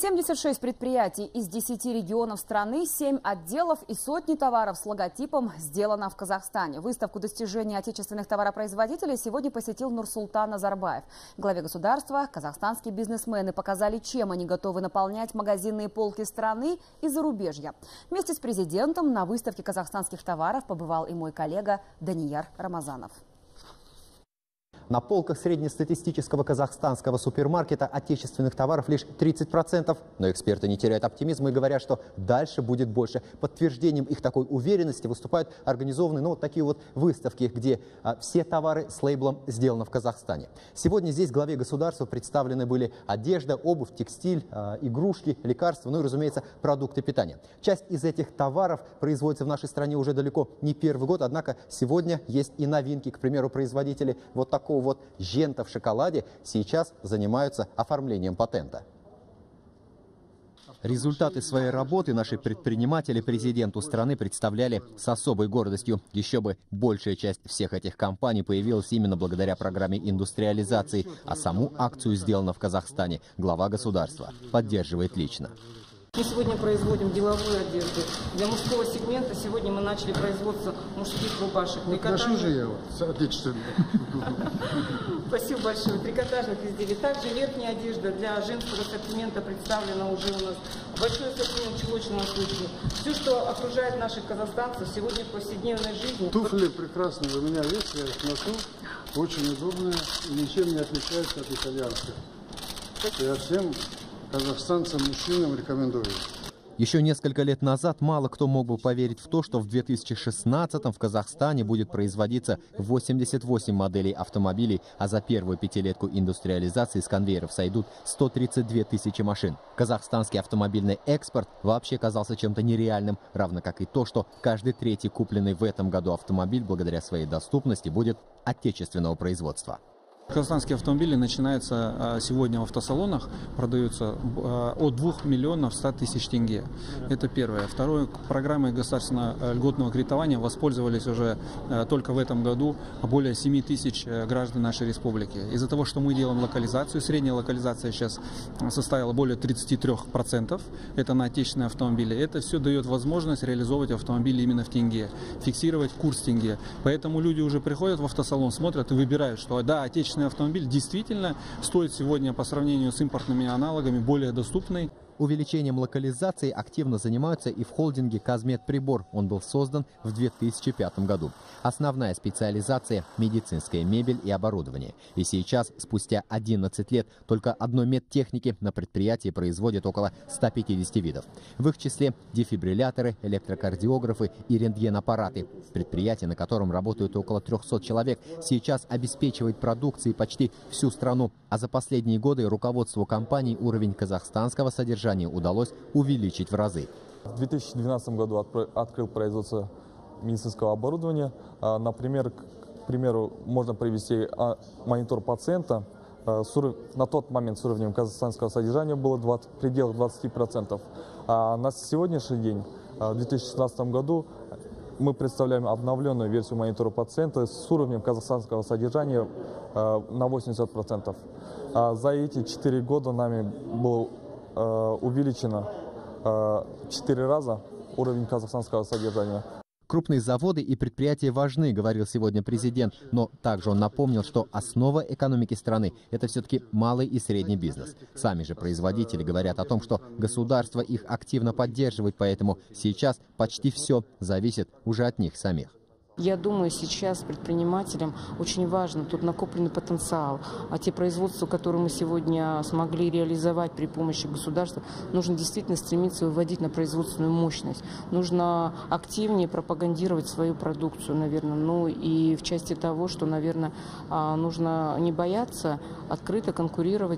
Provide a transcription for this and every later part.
76 предприятий из 10 регионов страны, 7 отделов и сотни товаров с логотипом «Сделано в Казахстане». Выставку достижений отечественных товаропроизводителей сегодня посетил Нурсултан Назарбаев. Главе государства казахстанские бизнесмены показали, чем они готовы наполнять магазинные полки страны и зарубежья. Вместе с президентом на выставке казахстанских товаров побывал и мой коллега Данияр Рамазанов. На полках среднестатистического казахстанского супермаркета отечественных товаров лишь 30%. Но эксперты не теряют оптимизма и говорят, что дальше будет больше. Подтверждением их такой уверенности выступают организованные такие вот выставки, где все товары с лейблом «Сделано в Казахстане». Сегодня здесь главе государства представлены были одежда, обувь, текстиль, игрушки, лекарства, ну и, разумеется, продукты питания. Часть из этих товаров производится в нашей стране уже далеко не первый год, однако сегодня есть и новинки. К примеру, производители вот такого жента в шоколаде сейчас занимаются оформлением патента. Результаты своей работы наши предприниматели президенту страны представляли с особой гордостью. Еще бы, большая часть всех этих компаний появилась именно благодаря программе индустриализации, а саму акцию «Сделано в Казахстане» глава государства поддерживает лично. Мы сегодня производим деловую одежду. Для мужского сегмента сегодня мы начали производство мужских рубашек. Ношу же я отечественную. Спасибо большое. Трикотажных изделий. Также верхняя одежда для женского ассортимента представлена уже у нас. Большой ассортимент чулочного случая. Все, что окружает наших казахстанцев сегодня в повседневной жизни. Туфли прекрасные. У меня есть, я их ношу. Очень удобные. Ничем не отличаются от итальянских. Я всем казахстанцам, мужчинам рекомендую. Еще несколько лет назад мало кто мог бы поверить в то, что в 2016-м в Казахстане будет производиться 88 моделей автомобилей, а за первую пятилетку индустриализации с конвейеров сойдут 132 тысячи машин. Казахстанский автомобильный экспорт вообще казался чем-то нереальным, равно как и то, что каждый третий купленный в этом году автомобиль благодаря своей доступности будет отечественного производства. Казахстанские автомобили начинаются сегодня в автосалонах, продаются от 2 миллионов 100 тысяч тенге. Это первое. Второе, программой государственного льготного кредитования воспользовались уже только в этом году более 7 тысяч граждан нашей республики. Из-за того, что мы делаем локализацию, средняя локализация сейчас составила более 33%, это на отечественные автомобили. Это все дает возможность реализовывать автомобили именно в тенге, фиксировать курс тенге. Поэтому люди уже приходят в автосалон, смотрят и выбирают, что да, отечественный автомобиль действительно стоит сегодня по сравнению с импортными аналогами более доступный. Увеличением локализации активно занимаются и в холдинге «Казмедприбор». Он был создан в 2005 году. Основная специализация – медицинская мебель и оборудование. И сейчас, спустя 11 лет, только одной медтехники на предприятии производят около 150 видов. В их числе дефибрилляторы, электрокардиографы и рентгенаппараты. Предприятие, на котором работают около 300 человек, сейчас обеспечивает продукцией почти всю страну. А за последние годы руководству компании уровень казахстанского содержания удалось увеличить в разы. В 2012 году открыл производство медицинского оборудования. Например, к примеру, можно привести монитор пациента. На тот момент с уровнем казахстанского содержания было в пределах 20%. А на сегодняшний день, в 2016 году, мы представляем обновленную версию монитора пациента с уровнем казахстанского содержания на 80%. За эти 4 года нами был увеличено 4 раза уровень казахстанского содержания. Крупные заводы и предприятия важны, говорил сегодня президент, но также он напомнил, что основа экономики страны – это все-таки малый и средний бизнес. Сами же производители говорят о том, что государство их активно поддерживает, поэтому сейчас почти все зависит уже от них самих. Я думаю, сейчас предпринимателям очень важно тут накопленный потенциал. А те производства, которые мы сегодня смогли реализовать при помощи государства, нужно действительно стремиться выводить на производственную мощность. Нужно активнее пропагандировать свою продукцию, наверное. Ну и в части того, что, наверное, нужно не бояться открыто конкурировать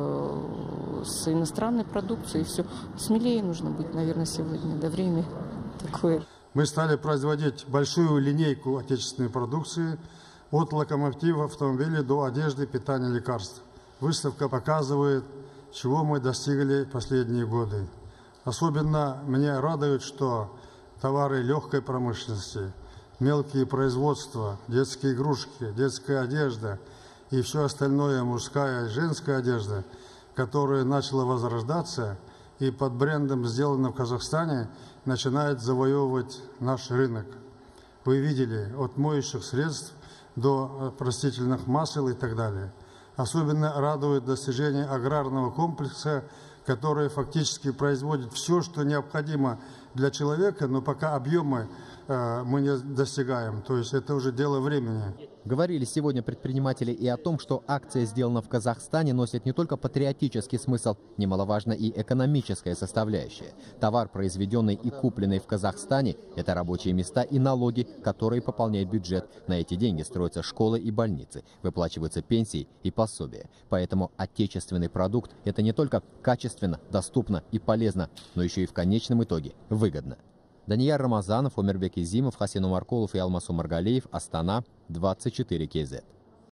с иностранной продукцией. Все смелее нужно быть, наверное, сегодня. Да, время такое. Мы стали производить большую линейку отечественной продукции, от локомотива, автомобилей до одежды, питания, лекарств. Выставка показывает, чего мы достигли последние годы. Особенно меня радует, что товары легкой промышленности, мелкие производства, детские игрушки, детская одежда и все остальное, мужская и женская одежда, которая начала возрождаться, и под брендом «Сделано в Казахстане» начинает завоевывать наш рынок. Вы видели, от моющих средств до растительных масел и так далее. Особенно радует достижение аграрного комплекса, который фактически производит все, что необходимо для человека, но пока объемы мы не достигаем. То есть это уже дело времени. Говорили сегодня предприниматели и о том, что акция «Сделана в Казахстане» носит не только патриотический смысл, немаловажно и экономическая составляющая. Товар, произведенный и купленный в Казахстане, это рабочие места и налоги, которые пополняют бюджет. На эти деньги строятся школы и больницы, выплачиваются пенсии и пособия. Поэтому отечественный продукт – это не только качественно, доступно и полезно, но еще и в конечном итоге выгодно. Данияр Рамазанов, Омирбек Изимов, Хасен Умаркулов и Алмасу Маргалиев, Астана, 24 КЗ.